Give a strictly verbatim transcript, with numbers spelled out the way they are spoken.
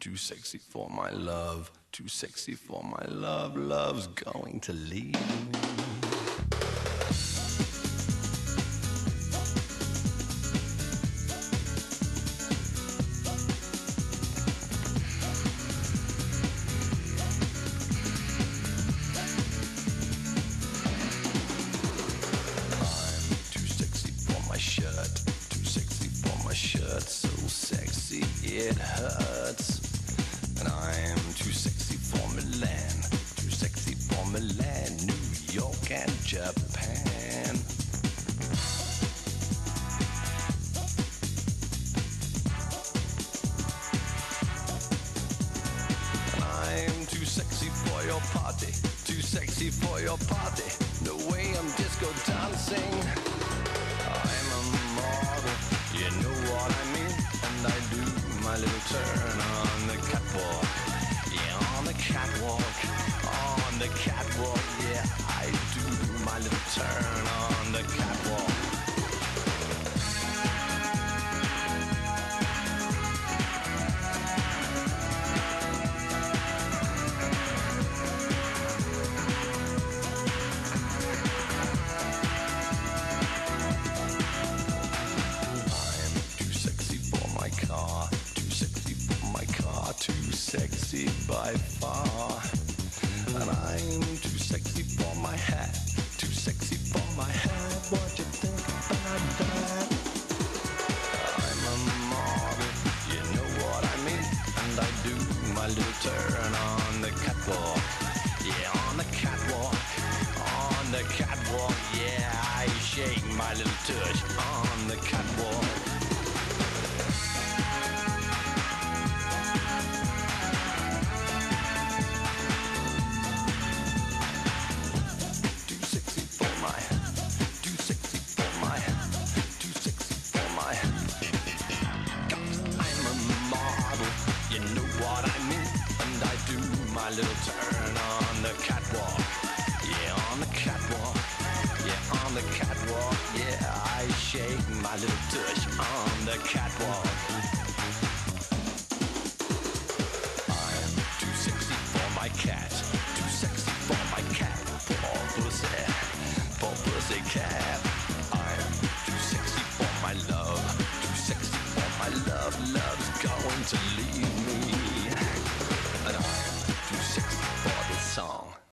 too sexy for my love, too sexy for my love, love's going to leave me. So sexy it hurts, and I'm too sexy for Milan, too sexy for Milan, New York and Japan. And I'm too sexy for your party, too sexy for your party, no way I'm disco dancing. I'm a model, you know what I mean, and I do my little turn on the catwalk. Yeah, on the catwalk, on the catwalk. Yeah, I do my little turn on the catwalk. Too sexy by far, and I'm too sexy for my hat, too sexy for my hat. What you think about that? I'm a model, you know what I mean, and I do my little turn on the catwalk. Yeah, on the catwalk, on the catwalk. Yeah, I shake my little tush on the catwalk. You know what I mean, and I do my little turn on the catwalk. Yeah, on the catwalk. Yeah, on the catwalk. Yeah, I shake my little tush on the catwalk. I'm too sexy for my cat, too sexy for my cat. Poor pussy, poor pussy cat. I'm too sexy for my love, too sexy for my love. Love's going to leave me.